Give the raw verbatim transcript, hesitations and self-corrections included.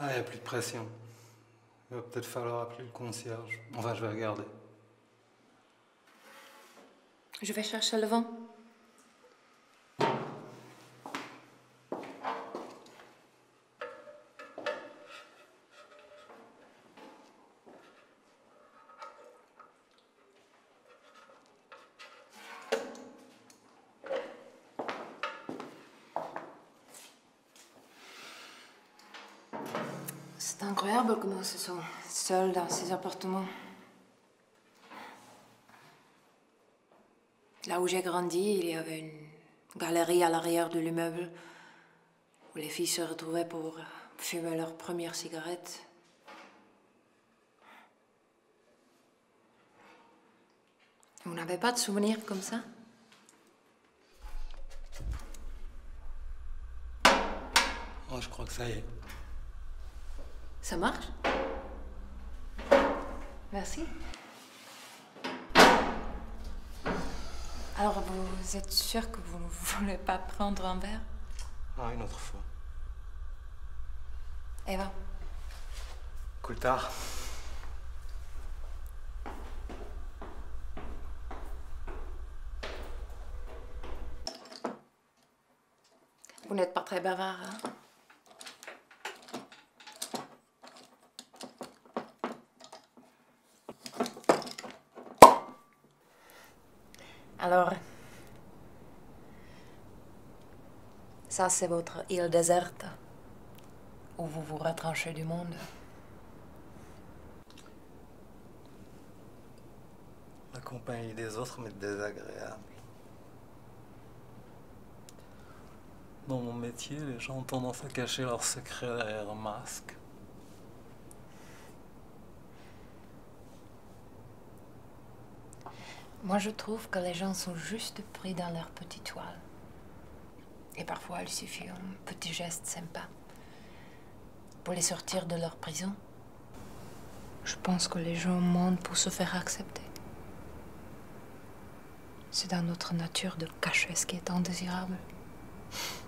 Ah, il n'y a plus de pression. Il va peut-être falloir appeler le concierge. Enfin, je vais regarder. Je vais chercher le vent. C'est incroyable comment ils se sont seuls dans ces appartements. Là où j'ai grandi, il y avait une galerie à l'arrière de l'immeuble où les filles se retrouvaient pour fumer leur première cigarette. Vous n'avez pas de souvenirs comme ça? Oh, je crois que ça y est. Ça marche? Merci. Alors, vous êtes sûr que vous ne voulez pas prendre un verre? Ah, une autre fois. Eva. Cool tard. Vous n'êtes pas très bavard, hein? Alors, ça c'est votre île déserte, où vous vous retranchez du monde. La compagnie des autres m'est désagréable. Dans mon métier, les gens ont tendance à cacher leurs secrets derrière un masque. Moi, je trouve que les gens sont juste pris dans leur petite toile. Et parfois, il suffit un petit geste sympa pour les sortir de leur prison. Je pense que les gens mentent pour se faire accepter. C'est dans notre nature de cacher ce qui est indésirable.